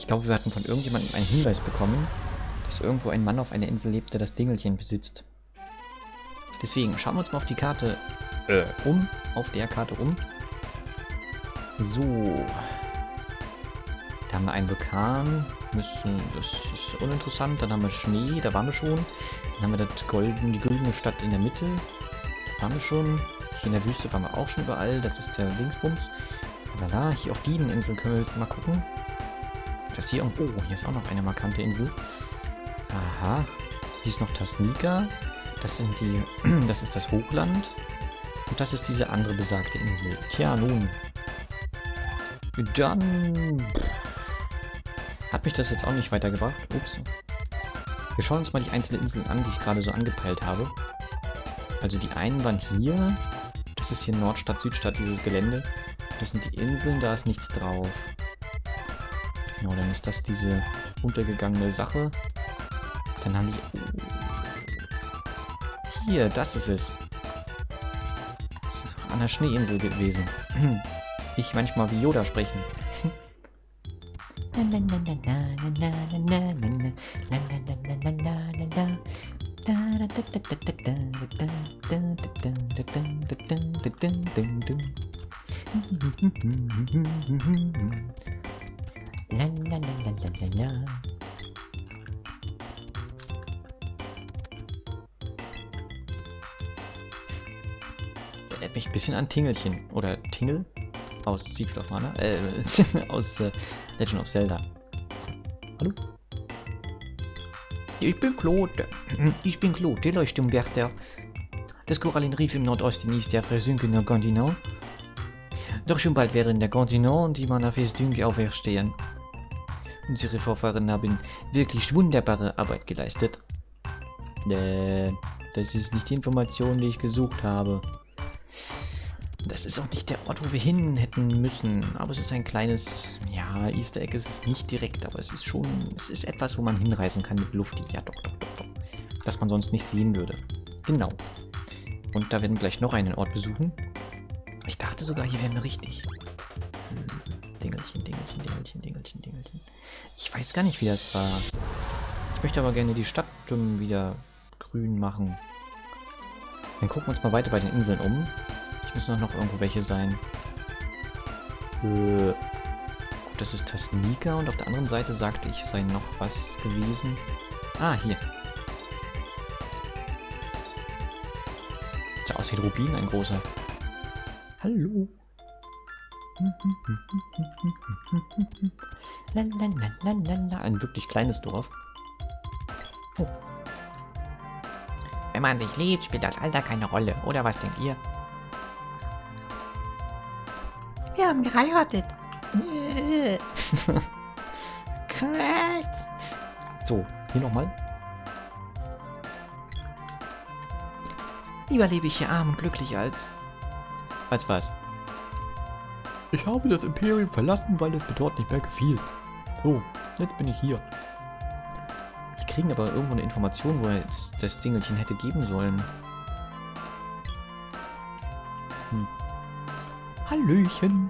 Ich glaube, wir hatten von irgendjemandem einen Hinweis bekommen, dass irgendwo ein Mann auf einer Insel lebt, der das Dingelchen besitzt. Deswegen schauen wir uns mal auf die Karte auf der Karte um. So. Da haben wir einen Vulkan. Das ist uninteressant. Dann haben wir Schnee, da waren wir schon. Dann haben wir die goldene Stadt in der Mitte. Da waren wir schon. Hier in der Wüste waren wir auch schon überall. Das ist der Dingsbums. Lala, hier auf diesen Inseln können wir jetzt mal gucken. Das hier, oh, hier ist auch noch eine markante Insel. Aha. Hier ist noch Tasnica. Das ist das Hochland. Und das ist diese andere besagte Insel. Tja, nun. Dann hat mich das jetzt auch nicht weitergebracht. Ups. Wir schauen uns mal die einzelnen Inseln an, die ich gerade so angepeilt habe. Also die einen waren hier. Das ist hier Nordstadt, Südstadt, dieses Gelände. Das sind die Inseln, da ist nichts drauf. Genau, dann ist das diese untergegangene Sache. Dann haben die... Hier, das ist es. Das ist an der Schneeinsel gewesen. Ich manchmal wie Yoda sprechen. Erinnert mich ein bisschen an Tingelchen. Oder Tingle aus Secret of Mana. Aus Legend of Zelda. Hallo? Ich bin Claude. Ich bin Claude, der Leuchtturmwärter. Das Korallenriff im Nordosten ist der versunkene Kontinent. Doch schon bald werden der Kontinent und die Manifestdünke auferstehen. Unsere Vorfahren haben wirklich wunderbare Arbeit geleistet. Das ist nicht die Information, die ich gesucht habe. Das ist auch nicht der Ort, wo wir hin hätten müssen. Aber es ist ein kleines, ja, Easter Egg ist es nicht direkt, aber es ist schon, es ist etwas, wo man hinreisen kann mit Luft. Ja, doch. Das man sonst nicht sehen würde. Genau. Und da werden wir gleich noch einen Ort besuchen. Ich dachte sogar, hier wären wir richtig. Dingelchen. Ich weiß gar nicht, wie das war. Ich möchte aber gerne die Stadt wieder grün machen. Dann gucken wir uns mal weiter bei den Inseln um. Ich muss noch irgendwo welche sein. Gut, das ist Tasnica und auf der anderen Seite sagte ich, sei noch was gewesen. Ah, hier. Sieht aus wie ein Rubin, ein großer. Hallo. Ein wirklich kleines Dorf. Oh. Wenn man sich liebt, spielt das Alter keine Rolle. Oder was denkt ihr? Wir haben geheiratet. Korrekt. So, hier nochmal. Lieber lebe ich hier arm und glücklich als was? Ich habe das Imperium verlassen, weil es mir dort nicht mehr gefiel. So, jetzt bin ich hier. Wir kriegen aber irgendwo eine Information, wo er jetzt das Dingelchen hätte geben sollen. Hallöchen.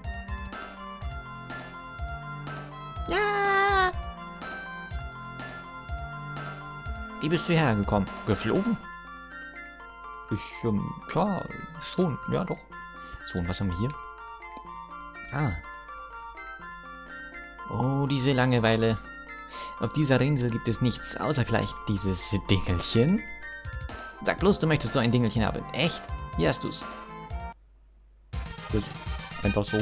Ja. Wie bist du hergekommen? Geflogen? Klar, schon. Ja, doch. So, und was haben wir hier? Ah. Oh, diese Langeweile. Auf dieser Insel gibt es nichts, außer vielleicht dieses Dingelchen. Sag bloß, du möchtest so ein Dingelchen haben. Echt? Hier hast du's. Einfach so.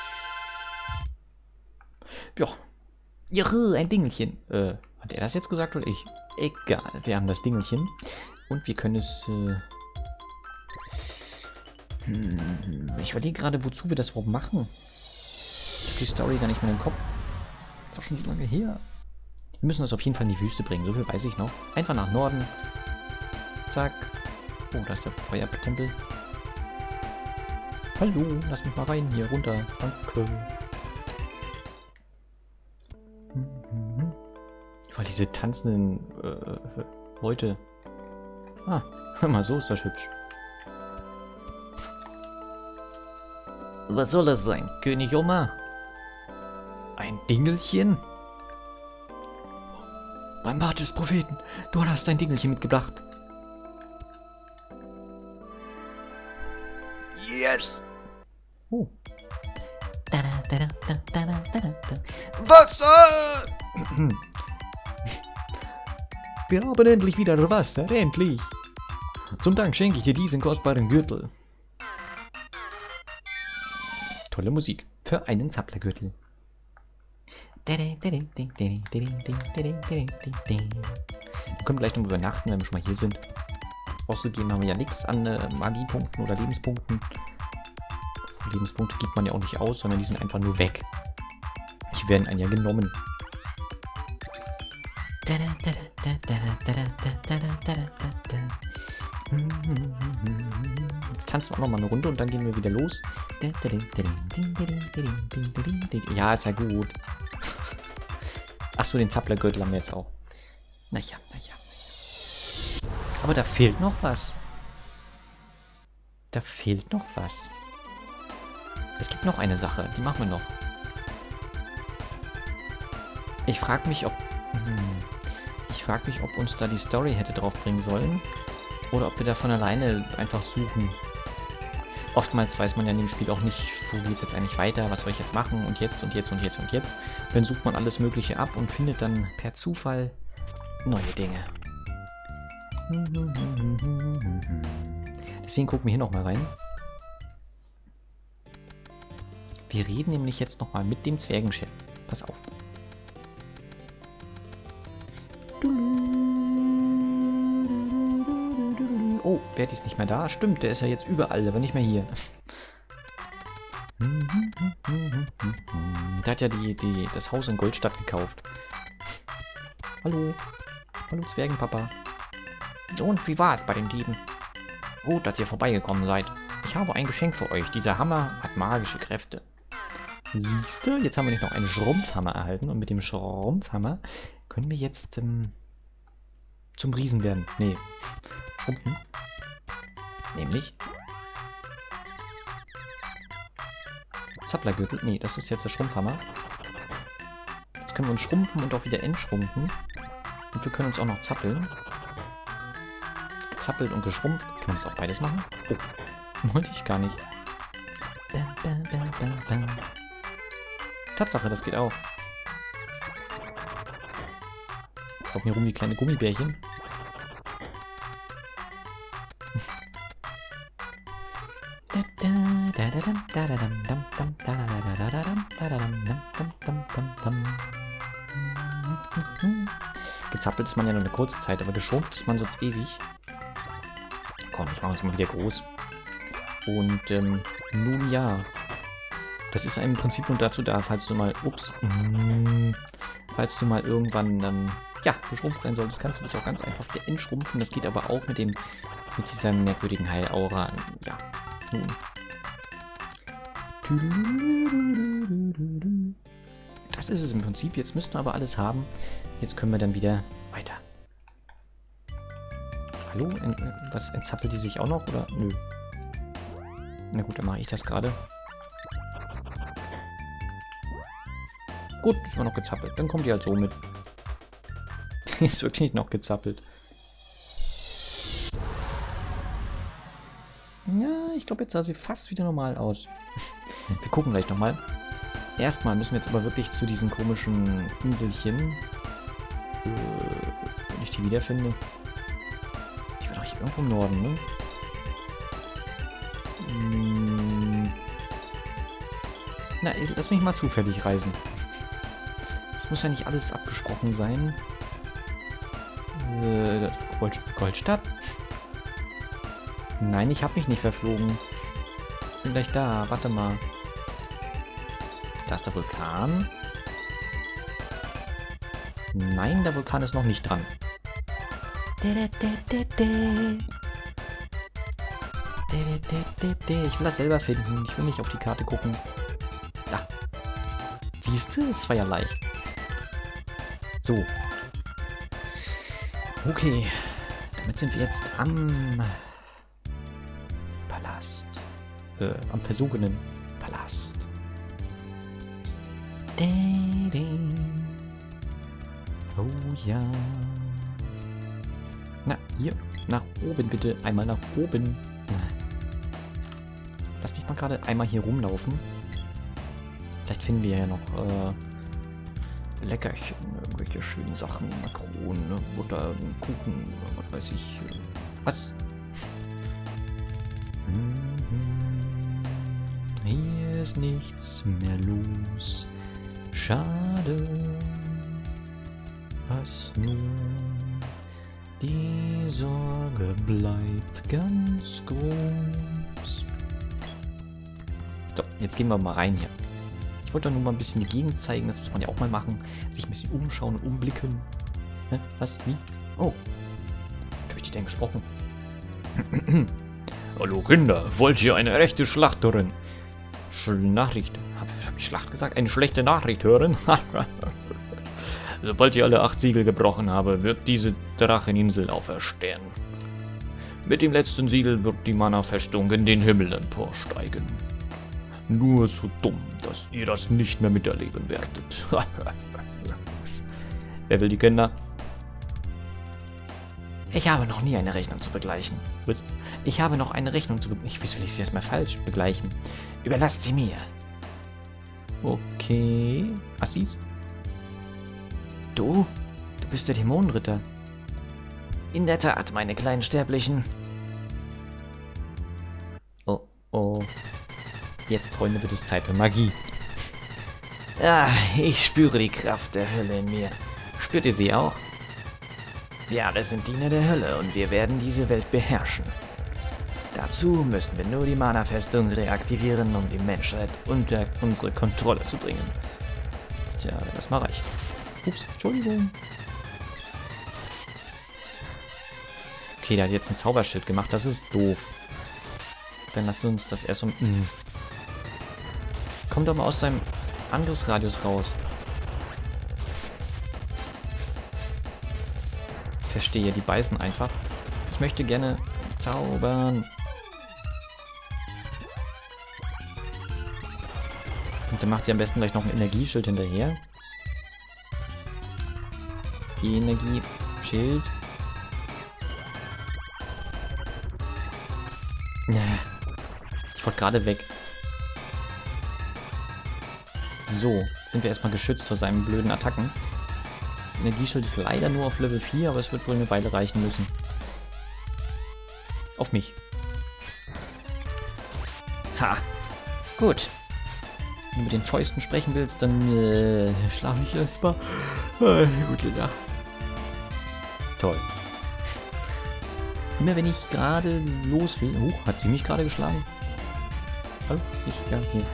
Ja. Juhu, ein Dingelchen. Hat er das jetzt gesagt oder ich? Egal, wir haben das Dingelchen. Und wir können es... ich überlege gerade, wozu wir das überhaupt machen. Ich habe die Story gar nicht mehr im Kopf. Ist auch schon so lange her. Wir müssen das auf jeden Fall in die Wüste bringen, so viel weiß ich noch. Einfach nach Norden. Zack. Oh, da ist der Feuertempel. Hallo, lass mich mal rein hier runter. Danke. Weil diese tanzenden Leute. Ah, hör mal, so ist das hübsch. Was soll das sein? König Omar? Ein Dingelchen? Rate des Propheten, du hast dein Dingelchen mitgebracht. Yes! Oh. Wasser! Wir haben endlich wieder Wasser, endlich! Zum Dank schenke ich dir diesen kostbaren Gürtel. Tolle Musik für einen Zapplergürtel. Wir können gleich noch übernachten, wenn wir schon mal hier sind. Außerdem haben wir ja nichts an Magiepunkten oder Lebenspunkten. Lebenspunkte gibt man ja auch nicht aus, sondern die sind einfach nur weg. Die werden einem ja genommen. Jetzt tanzen wir auch noch mal eine Runde und dann gehen wir wieder los. Ja, ist ja gut. Achso, den Zapplergürtel haben wir jetzt auch. Naja. Aber da fehlt noch was. Es gibt noch eine Sache, die machen wir noch. Ich frage mich, ob uns da die Story hätte draufbringen sollen. Oder ob wir da von alleine einfach suchen. Oftmals weiß man ja in dem Spiel auch nicht, wo geht es jetzt eigentlich weiter, was soll ich jetzt machen und jetzt. Und dann sucht man alles Mögliche ab und findet dann per Zufall neue Dinge. Deswegen gucken wir hier nochmal rein. Wir reden nämlich jetzt nochmal mit dem Zwergenchef. Pass auf. Oh, Berti ist nicht mehr da. Stimmt, der ist ja jetzt überall, aber nicht mehr hier. Der hat ja das Haus in Goldstadt gekauft. Hallo. Hallo Zwergenpapa. Und wie war es bei den Dieben? Gut, dass ihr vorbeigekommen seid. Ich habe ein Geschenk für euch. Dieser Hammer hat magische Kräfte. Siehst du, jetzt haben wir nicht noch einen Schrumpfhammer erhalten. Und mit dem Schrumpfhammer können wir jetzt zum Riesen werden. Nee, schrumpfen. Nämlich Zapplergürtel. Nee, das ist jetzt der Schrumpfhammer. Jetzt können wir uns schrumpfen und auch wieder entschrumpfen. Und wir können uns auch noch zappeln. Gezappelt und geschrumpft. Kann man das auch beides machen? Oh, wollte ich gar nicht. Tatsache, das geht auch. Laufen hier rum wie kleine Gummibärchen. Gezappelt ist man ja nur eine kurze Zeit, aber geschrumpft ist man sonst ewig. Komm, ich mache uns mal wieder groß. Und nun ja. Das ist im Prinzip nur dazu da, falls du mal, falls du mal irgendwann, ja, geschrumpft sein solltest, kannst du dich auch ganz einfach wieder entschrumpfen. Das geht aber auch mit dieser merkwürdigen Heilaura. Ja, nun. Das ist es im Prinzip. Jetzt müssten wir aber alles haben. Jetzt können wir dann wieder weiter. Hallo? Was, entzappelt die sich auch noch, oder? Nö. Na gut, dann mache ich das gerade. Gut, ist noch gezappelt. Dann kommt die halt so mit. Die ist wirklich noch gezappelt. Ja, ich glaube, jetzt sah sie fast wieder normal aus. Wir gucken gleich nochmal. Erstmal müssen wir jetzt aber wirklich zu diesen komischen Inselchen. Wenn ich die wiederfinde. Ich war doch hier irgendwo im Norden, ne? Na, lass mich mal zufällig reisen. Es muss ja nicht alles abgesprochen sein. Goldstadt? Nein, ich habe mich nicht verflogen. Ich bin gleich da. Warte mal. Da ist der Vulkan. Nein, der Vulkan ist noch nicht dran. Ich will das selber finden. Ich will nicht auf die Karte gucken. Da. Siehst du? Es war ja leicht. So. Okay. Damit sind wir jetzt am Palast. Am versunkenen Palast. Oh ja. Hier, nach oben bitte. Einmal nach oben. Lass mich mal gerade einmal hier rumlaufen. Vielleicht finden wir ja noch Leckerchen, irgendwelche schönen Sachen, Makronen, ne? Butter, Kuchen, was weiß ich. Was? Hier ist nichts mehr los. Schade, was nur die Sorge bleibt ganz groß. So, jetzt gehen wir mal rein hier. Ich wollte doch nur mal ein bisschen die Gegend zeigen, das muss man ja auch mal machen. Sich ein bisschen umschauen und umblicken. Ne? Was? Wie? Oh. Was habe ich denn gesprochen? Hallo Kinder, wollt ihr eine echte Schlachterin? Nachricht. Hab ich Schlacht gesagt? Eine schlechte Nachricht hören? Sobald ich alle 8 Siegel gebrochen habe, wird diese Dracheninsel auferstehen. Mit dem letzten Siegel wird die Mana-Festung in den Himmel emporsteigen. Nur so dumm, dass ihr das nicht mehr miterleben werdet. Wer will die Kinder? Ich habe noch nie eine Rechnung zu begleichen. Was? Ich habe noch eine Rechnung zu begleichen. Wieso will ich sie jetzt mal falsch begleichen? Überlasst sie mir. Okay. Assis? Du bist der Dämonenritter. In der Tat, meine kleinen Sterblichen. Oh, oh. Jetzt, Freunde, wird es Zeit für Magie. Ah, ich spüre die Kraft der Hölle in mir. Spürt ihr sie auch? Wir alle sind Diener der Hölle und wir werden diese Welt beherrschen. Dazu müssen wir nur die Mana-Festung reaktivieren, um die Menschheit unter unsere Kontrolle zu bringen. Tja, wenn das mal reicht. Ups, Entschuldigung. Okay, der hat jetzt ein Zauberschild gemacht, das ist doof. Dann lass uns das erst um... Kommt doch mal aus seinem Angriffsradius raus. Verstehe, die beißen einfach. Ich möchte gerne zaubern. Und dann macht sie am besten gleich noch ein Energieschild hinterher. Energieschild. Ich wollte gerade weg. So, sind wir erstmal geschützt vor seinen blöden Attacken. Das Energieschild ist leider nur auf Level 4, aber es wird wohl eine Weile reichen müssen. Auf mich. Ha! Gut. Wenn du mit den Fäusten sprechen willst, dann schlafe ich erstmal. Gute Nacht. Toll. Immer wenn ich gerade los will... hat sie mich gerade geschlagen? Hallo? Ja, hier.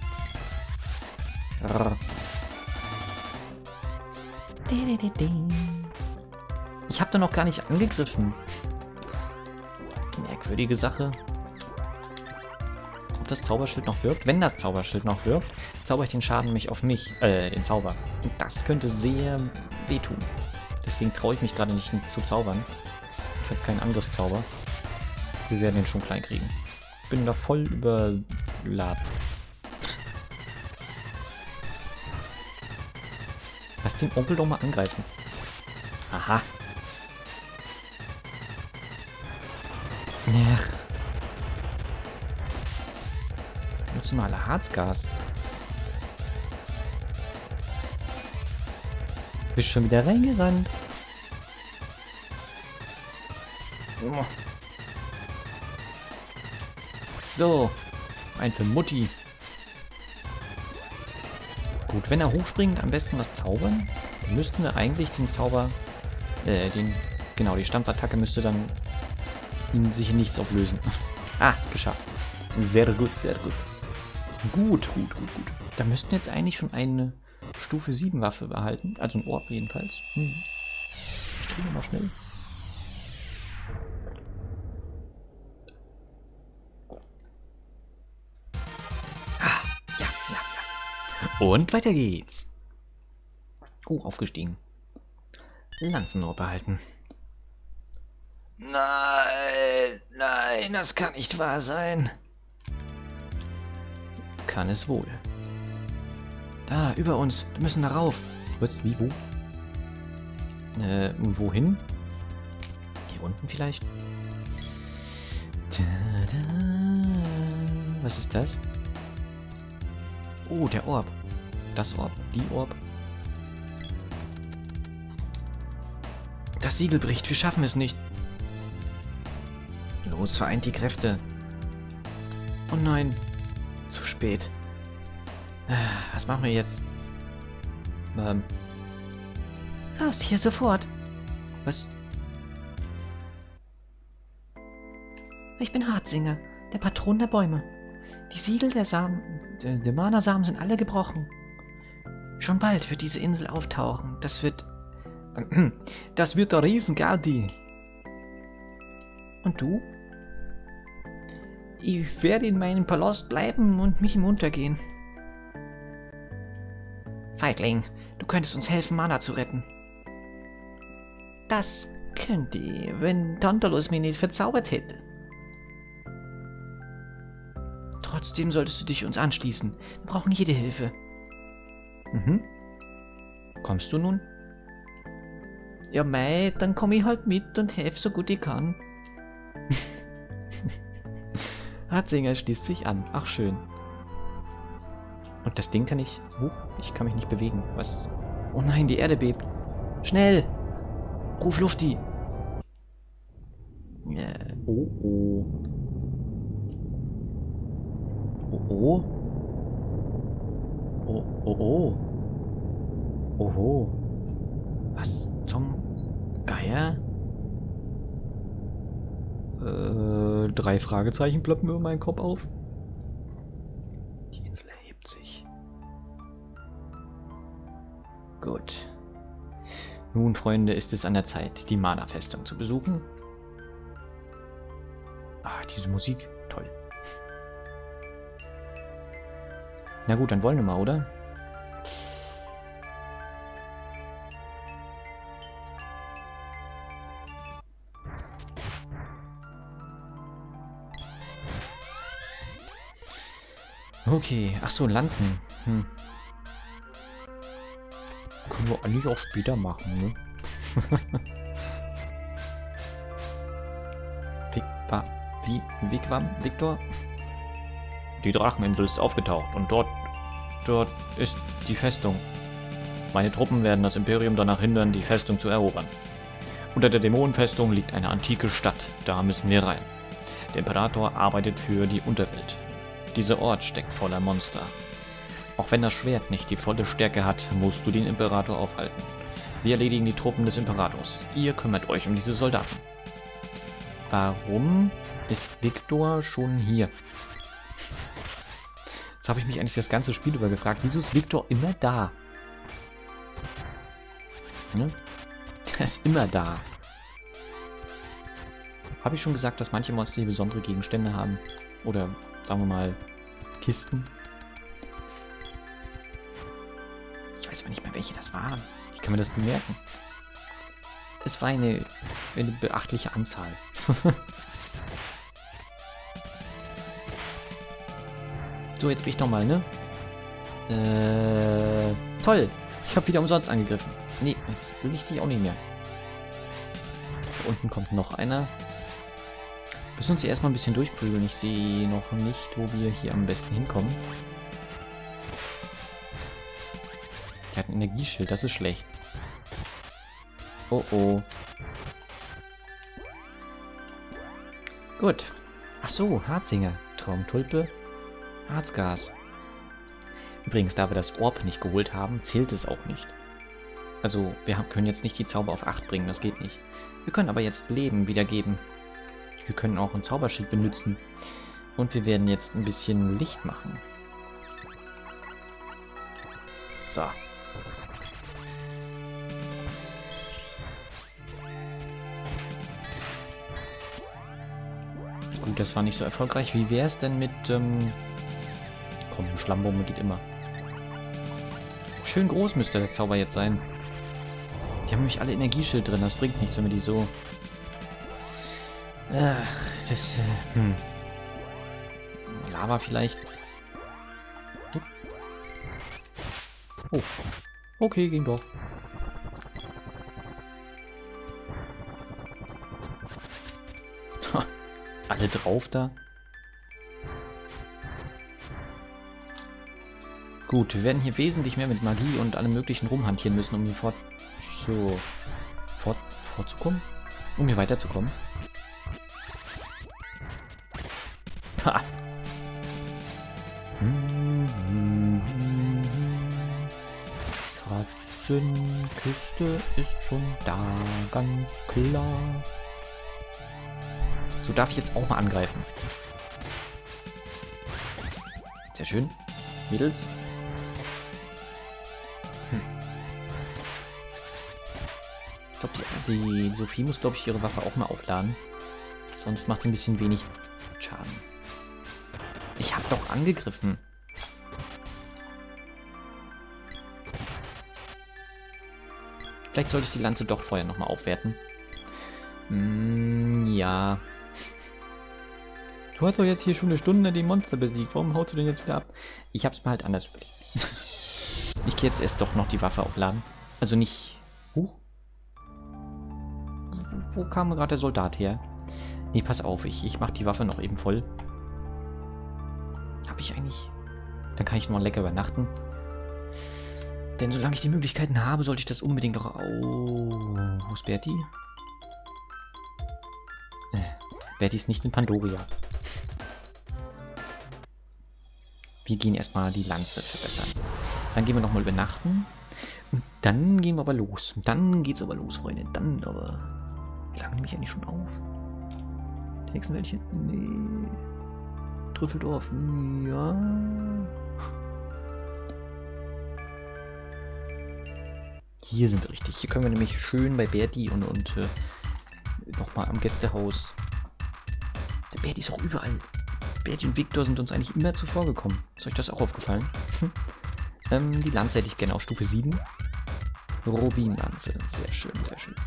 Ich habe da noch gar nicht angegriffen. Merkwürdige Sache. Ob das Zauberschild noch wirkt? Wenn das Zauberschild noch wirkt, zauber ich den Schaden nämlich auf mich, den Zauber. Und das könnte sehr wehtun. Deswegen traue ich mich gerade nicht zu zaubern. Ich habe jetzt keinen Angriffszauber. Wir werden den schon klein kriegen. Ich bin da voll überladen. Lass den Onkel doch mal angreifen. Aha. Ach. Nutzen wir alle Harzgas. Bist schon wieder reingerannt. So. Ein für Mutti. Gut, wenn er hochspringt, am besten was zaubern. Dann müssten wir eigentlich den Zauber... Genau, die Stampfattacke müsste dann sich in nichts auflösen. Ah, geschafft. Sehr gut, sehr gut. Gut. Da müssten jetzt eigentlich schon eine Stufe 7 Waffe behalten. Also ein Orb jedenfalls. Ich tue mal schnell. Und weiter geht's. Aufgestiegen. Lanzenohr behalten. Nein, das kann nicht wahr sein. Kann es wohl. Da, über uns. Wir müssen darauf. Was? Wie, wo? Wohin? Hier unten vielleicht? Was ist das? Oh, der Orb. Das Orb. Die Orb. Das Siegel bricht. Wir schaffen es nicht. Los, vereint die Kräfte. Oh nein. Zu spät. Was machen wir jetzt? Raus hier sofort. Was? Ich bin Hartsinger, der Patron der Bäume. Die Siegel der Samen, der Mana-Samen sind alle gebrochen. Schon bald wird diese Insel auftauchen. Das wird der Riesen-Gardi. Und du? Ich werde in meinem Palast bleiben und mich im Untergehen. Feigling, du könntest uns helfen, Mana zu retten. Das könnte ich, wenn Tantalus mich nicht verzaubert hätte. Trotzdem solltest du dich uns anschließen. Wir brauchen jede Hilfe. Mhm. Kommst du nun? Ja, mei, dann komme ich halt mit und helfe so gut ich kann. Hartsinger schließt sich an. Ach, schön. Und das Ding kann ich... ich kann mich nicht bewegen. Was? Oh nein, die Erde bebt. Schnell! Ruf Lufti! Oh, oh. Oh, oh. Oh, oh, oh. Oho. Was zum Geier? 3 Fragezeichen ploppen über meinen Kopf auf. Die Insel erhebt sich. Gut. Nun, Freunde, ist es an der Zeit, die Mana-Festung zu besuchen. Ah, diese Musik. Toll. Na gut, dann wollen wir mal, oder? Okay, ach so, Lanzen. Können wir eigentlich auch später machen, ne? Wigwam, Victor? Die Dracheninsel ist aufgetaucht und dort ist die Festung. Meine Truppen werden das Imperium danach hindern, die Festung zu erobern. Unter der Dämonenfestung liegt eine antike Stadt, da müssen wir rein. Der Imperator arbeitet für die Unterwelt. Dieser Ort steckt voller Monster. Auch wenn das Schwert nicht die volle Stärke hat, musst du den Imperator aufhalten. Wir erledigen die Truppen des Imperators. Ihr kümmert euch um diese Soldaten. Warum ist Victor schon hier? Jetzt habe ich mich eigentlich das ganze Spiel über gefragt. Wieso ist Victor immer da? Ne? Er ist immer da. Habe ich schon gesagt, dass manche Monster hier besondere Gegenstände haben? Oder, sagen wir mal, Kisten? Ich weiß aber nicht mehr, welche das waren. Ich kann mir das bemerken. Es war eine beachtliche Anzahl. So, jetzt bin ich nochmal, ne? Toll. Ich habe wieder umsonst angegriffen. Nee, jetzt will ich die auch nicht mehr. Da unten kommt noch einer. Wir müssen uns hier erstmal ein bisschen durchprügeln. Ich sehe noch nicht, wo wir hier am besten hinkommen. Der hat ein Energieschild, das ist schlecht. Oh oh. Gut. Ach so, Harzinger. Traumtulpe. Harzgas. Übrigens, da wir das Orb nicht geholt haben, zählt es auch nicht. Also, wir können jetzt nicht die Zauber auf 8 bringen, das geht nicht. Wir können aber jetzt Leben wiedergeben. Wir können auch ein Zauberschild benutzen. Und wir werden jetzt ein bisschen Licht machen. So. Gut, das war nicht so erfolgreich. Wie wäre es denn mit... Komm, eine Schlammbombe geht immer. Schön groß müsste der Zauber jetzt sein. Die haben nämlich alle Energieschild drin. Das bringt nichts, wenn wir die so... das... Lava vielleicht. Oh. Okay, ging doch. Alle drauf da. Gut, wir werden hier wesentlich mehr mit Magie und allem möglichen rumhantieren müssen, um hier fortzukommen. Um hier weiterzukommen. Ha! Fratzenküste ist schon da, ganz klar. So, darf ich jetzt auch mal angreifen. Sehr schön. Mädels. Ich glaube, die Sophie muss, glaube ich, ihre Waffe auch mal aufladen. Sonst macht sie ein bisschen wenig Schaden. Ich habe doch angegriffen. Vielleicht sollte ich die Lanze doch vorher nochmal aufwerten. Ja. Du hast doch jetzt hier schon eine Stunde die Monster besiegt. Warum haust du denn jetzt wieder ab? Ich hab's mir halt anders überlegt. Ich gehe jetzt erst doch noch die Waffe aufladen. Also nicht... Huch. Wo kam gerade der Soldat her? Nee, pass auf. Ich mach die Waffe noch eben voll. Hab ich eigentlich... Dann kann ich noch lecker übernachten. Denn solange ich die Möglichkeiten habe, sollte ich das unbedingt auch... Oh, wo ist Bertie? Bertie ist nicht in Pandoria. Wir gehen erstmal die Lanze verbessern. Dann gehen wir nochmal übernachten. Und dann gehen wir aber los. Dann geht's aber los, Freunde. Dann aber... Wie lange nehme ich eigentlich schon auf? Hexenwäldchen? Nee. Trüffeldorf? Ja. Hier sind wir richtig. Hier können wir nämlich schön bei Bertie und nochmal am Gästehaus. Der Bertie ist auch überall. Bertie und Victor sind uns eigentlich immer zuvor gekommen. Ist euch das auch aufgefallen? Die Lanze hätte ich gerne auf Stufe 7. Rubinlanze. Sehr schön, sehr schön.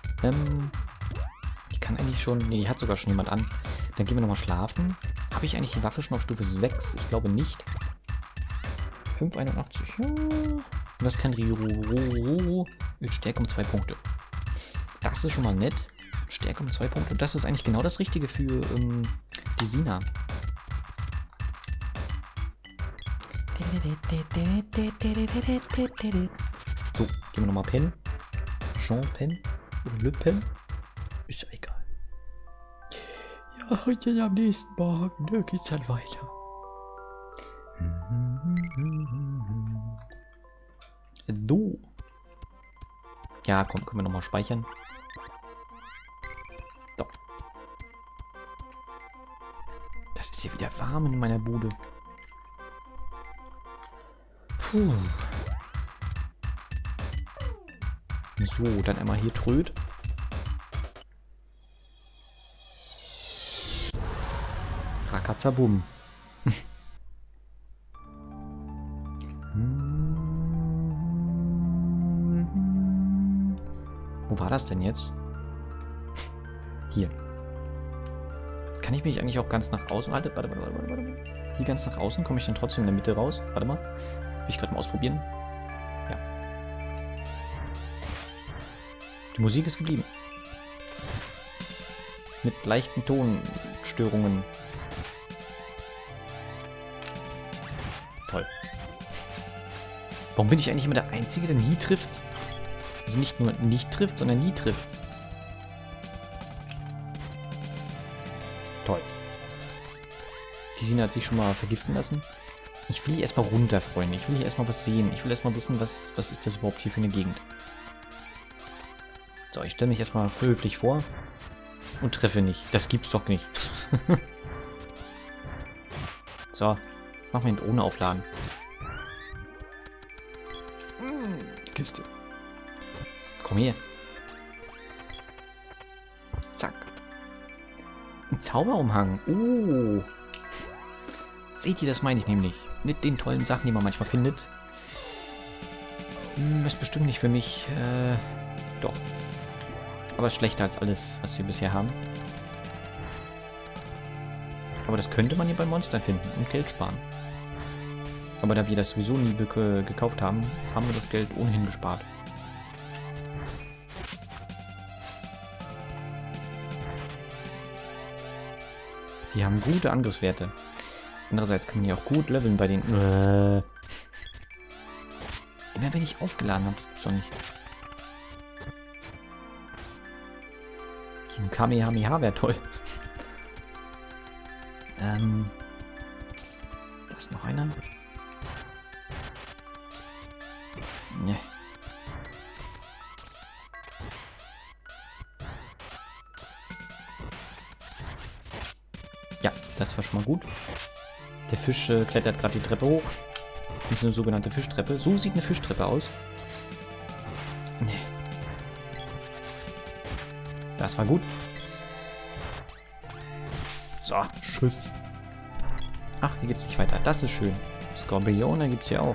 Die kann eigentlich schon... Ne, die hat sogar schon jemand an. Dann gehen wir nochmal schlafen. Habe ich eigentlich die Waffe schon auf Stufe 6? Ich glaube nicht. 581. Ja. Und das kann Rio mit Stärke um 2 Punkte. Das ist schon mal nett. Stärke um 2 Punkte. Und das ist eigentlich genau das Richtige für die Sina. So, gehen wir nochmal pennen. Jean pennen. Oder Le Pen. Ist ja egal. Ja, heute am nächsten Morgen, da geht's dann weiter. So. Ja, komm, können wir nochmal speichern. So. Das ist hier wieder warm in meiner Bude. Puh. So, dann einmal hier Tröd. Rakatzabum. Wo war das denn jetzt? Hier. Kann ich mich eigentlich auch ganz nach außen... Warte. Hier ganz nach außen komme ich dann trotzdem in der Mitte raus. Warte mal. Will ich gerade mal ausprobieren. Ja. Die Musik ist geblieben. Mit leichten Tonstörungen. Toll. Warum bin ich eigentlich immer der Einzige, der nie trifft? Also nicht nur nicht trifft, sondern nie trifft. Toll. Die Sina hat sich schon mal vergiften lassen. Ich will hier erstmal runter, Freunde. Ich will hier erstmal was sehen. Ich will erstmal wissen, was ist das überhaupt hier für eine Gegend. So, ich stelle mich erstmal höflich vor. Und treffe nicht. Das gibt's doch nicht. So, machen wir den Drohne aufladen. Kiste. Komm her. Zack. Ein Zauberumhang. Oh. Seht ihr, das meine ich nämlich. Mit den tollen Sachen, die man manchmal findet. Ist bestimmt nicht für mich. Doch. Aber ist schlechter als alles, was wir bisher haben. Aber das könnte man hier bei Monstern finden und Geld sparen. Aber da wir das sowieso nie gekauft haben, haben wir das Geld ohnehin gespart. Die haben gute Angriffswerte. Andererseits kann man die auch gut leveln bei den... Immer wenn ich aufgeladen habe, das gibt's doch nicht. So ein Kamehameha wäre toll. Da ist noch einer. Ne. Ja, das war schon mal gut. Der Fisch klettert gerade die Treppe hoch. Das ist eine sogenannte Fischtreppe. So sieht eine Fischtreppe aus. Nee. Das war gut. So, Schuss. Ach, hier geht's nicht weiter. Das ist schön. Skorpione gibt's hier auch.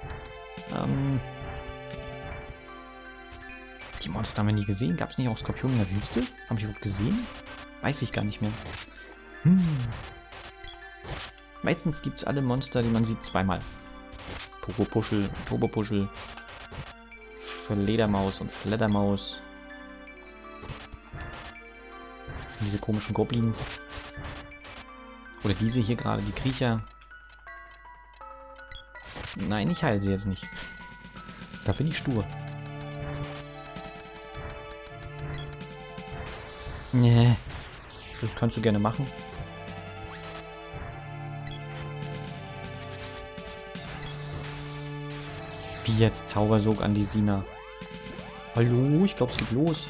Die Monster haben wir nie gesehen. Gab's nicht auch Skorpione in der Wüste? Haben wir gesehen? Weiß ich gar nicht mehr. Meistens gibt's alle Monster, die man sieht, zweimal. Turbopuschel, Fledermaus und Fledermaus. Und diese komischen Goblins. Oder diese hier gerade, die Kriecher. Nein, ich heile sie jetzt nicht. Da bin ich stur. Nee. Das kannst du gerne machen. Wie jetzt Zaubersog an die Sina. Hallo, ich glaube, es geht los.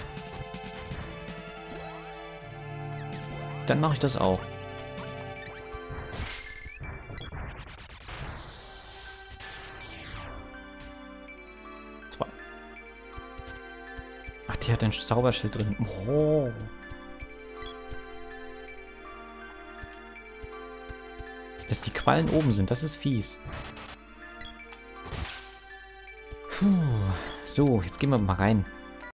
Dann mache ich das auch. Zwei. Ach, die hat ein Zauberschild drin. Oh. Dass die Quallen oben sind, das ist fies. Puh. So, jetzt gehen wir mal rein.